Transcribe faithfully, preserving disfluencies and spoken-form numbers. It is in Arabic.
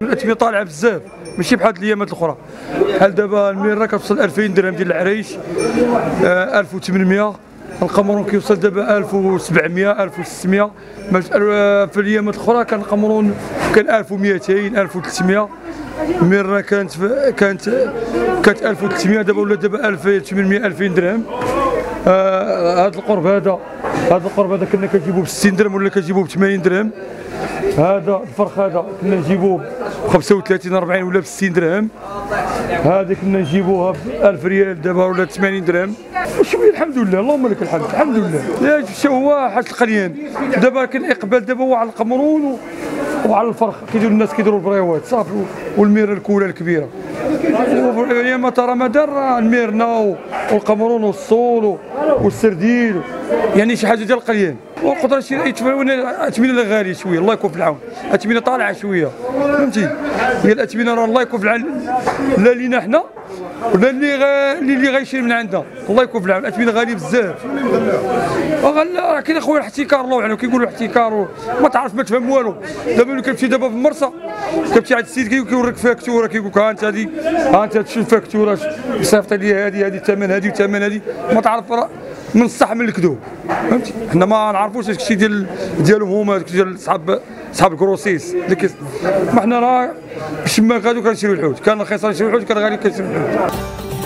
الاثمنه طالعه بزاف ماشي بحال الايامات الاخرى. بحال دابا الميره كتوصل ألفين درهم ديال العريش، آه ألف وثمانمائة. القمرون كيوصل دابا ألف وسبعمائة ألف وستمائة. في الايامات الاخرى كان القمرون كان ألف ومئتين ألف وثلاثمائة. الميره كانت كانت كانت ألف وثلاثمائة، دابا ولا دابا ألف وثمانمائة ألفين درهم. آه هذا القرب هذا هذا القرب هذا كنا كنجيبوه ب ستين درهم ولا كنجيبوه ب ثمانين درهم. هذا الفرخ هذا كنا نجيبوه ب خمسة وثلاثين أربعين ولا ب ستين درهم. هذه كنا نجيبوها ب ألف ريال دابا ولا ثمانين درهم. وشويه الحمد لله اللهم لك الحمد الحمد لله. لا شو هو حاج القليان دابا كاين اقبال دابا هو على القمرون وعلى الفرخ، كيديروا الناس كيديروا البريوات صافي، والميره الكوله الكبيره. ايام ترى مدار الميرنا والقمرون والصول والسرديل، يعني شي حاجه ديال القليان. والقدره الشرائيه الاثمنه غاليه شويه، الله يكون في العون. الاثمنه طالعه شويه فهمتي، هي الاثمنه راه الله يكون في العون، لا لينا حنا ولا اللي غا... اللي غايشري من عندنا، الله يكون في العون. الاثمنه غاليه بزاف. راه كاين اخويا الاحتكار الله اعلم، كيقولوا الاحتكار ما تعرف ما تفهم والو. دابا ملي كتمشي دابا في المرسى كتمشي عند السيد كيوريك فاكتوره، كيقول لك ها انت هذه ها انت تشوف الفاكتوره صيفط لي هذه هذه الثمن هذه والثمن هذه، ما تعرف من الصح من الكذوب فهمتي. حنا ما نعرفوش الشيء ديال ديالهم هما ديال صحاب صحاب الكروسيس اللي ما حنا راه الشماك هذو كنشريو الحوت، كان رخيص نشريو الحوت، كان غالي كنشريو الحوت.